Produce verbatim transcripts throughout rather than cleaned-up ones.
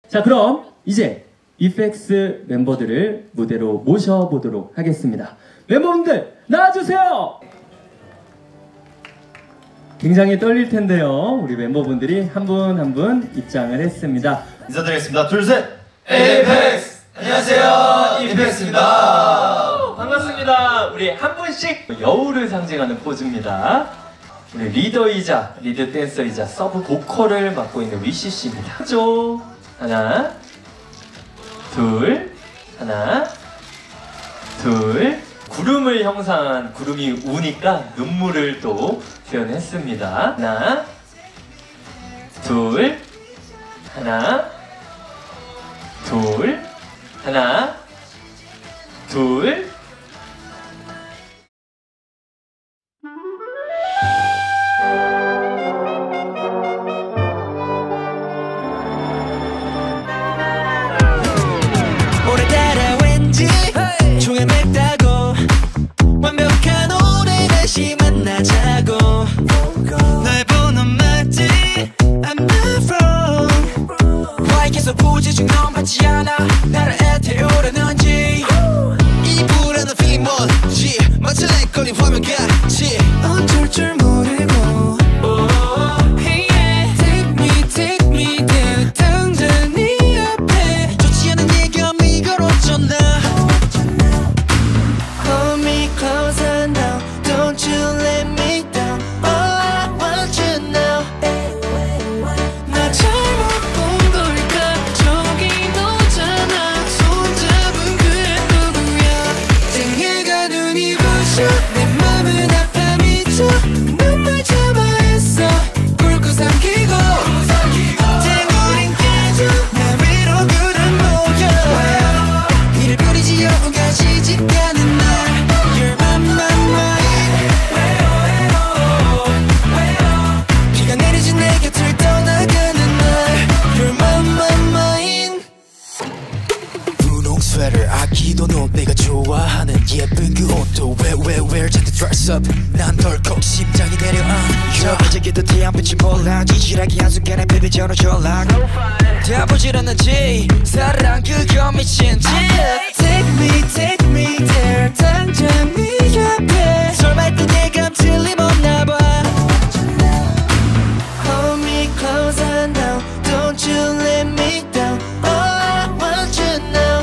자, 그럼 이제 이펙스 멤버들을 무대로 모셔보도록 하겠습니다. 멤버분들 나와주세요. 굉장히 떨릴 텐데요. 우리 멤버분들이 한 분 한 분 입장을 했습니다. 인사드리겠습니다. 둘, 셋! 에이펙스! 안녕하세요, 이펙스입니다. 반갑습니다. 우리 한 분씩 여우를 상징하는 포즈입니다. 우리 리더이자 리드 댄서이자 서브 보컬을 맡고 있는 위시씨입니다. 하죠. 하나, 둘, 하나, 둘. 구름을 형상한 구름이 우니까 눈물을 또 표현했습니다. 하나, 둘, 하나, 둘, 하나, 둘. 오늘따라 왠지 종에 맵다고 완벽한 오늘 다시 만나자고 날 보는 맞지 I'm not wrong Why 계속 보지 중 넌 받지 않아 나를 애태우려는지 이 불안한 feeling 뭔지 마치 내 걸린 화면 같이 어쩔 줄 모르고 Hey yeah Take me take me down 당장 네 앞에 좋지 않은 얘기가 미끄럽잖아 Hold me closer now Don't you let me down All I want you now 나 잘못 본 걸까 저기 너잖아 손잡은 그애 누구야 쟁해가 눈이 부셔 내 맘은 아파 미쳐 눈물 참아 했어 꿀꺽 삼키고 땡우린 깨져 나 위로 구름 모여 이를 버리지 여우가 시집가는 날 You're my my mine 비가 내리진 내 곁을 떠나가는 날 You're my my mine 분홍 스웨터 아끼던 옷 내가 좋아하는 예쁜 그 옷도 Where where where 잔뜩 dress up 난 덜컥 심장이 내려앉아 저기도 태양빛이 몰라 지질하게 한순간에 baby 전화 전락 다 보질 않는지 사랑 그거 미친 짓 Take me take me there 당장 네 앞에 설마 했던 예감 틀림없나봐 Hold me closer now Don't you let me down All I want you now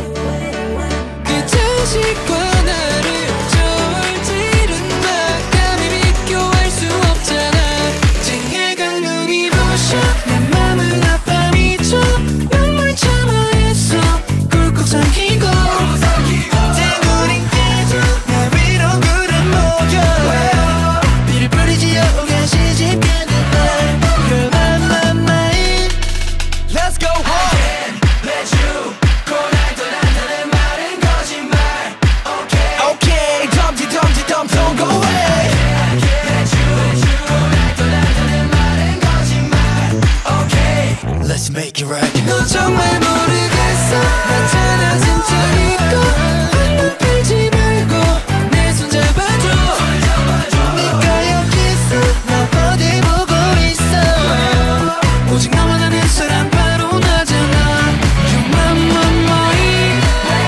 그 자식과 나를 저울질은 막 감히 비교할 수 없잖아 쟁해가 눈이 부셔 내 맘은 아파 미쳐 눈물 참아 했어 꿀꺽 삼키고 땡우린 깨져 나 위로 구름 모여 비를 뿌리지 여우가 시집가는 날 You're my my mine Let's go home Let you go 날 떠난다는 말은 거짓말 Okay Okay 덤지 덤지 덤 don't go away Let you go 날 떠난다는 말은 거짓말 Okay Let's make it right 너 정말 모르겠어 나타나 진짜 믿고 한눈 팔지 말고 내 손 잡아줘 네가 여기 있어 나 어디 보고 있어 오직 너만 아는 사람 바로 나잖아 You're my my mine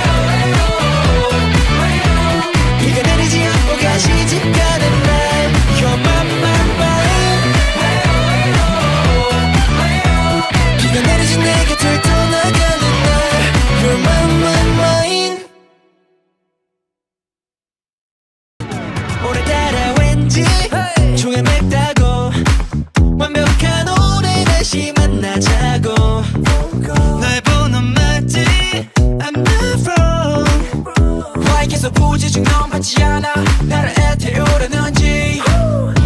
비가 내리지 않고 가 시집가는 날 You're my my mine 비가 내리지 내 곁을 떠나가는 날 You're my my mine 오늘따라 왠지 종에 맵다고 완벽한 오늘 다시 만나자고 날 보는 맞지 I'm not wrong Why 계속 보지 중 넌 받지 않아 나를 애태우려는지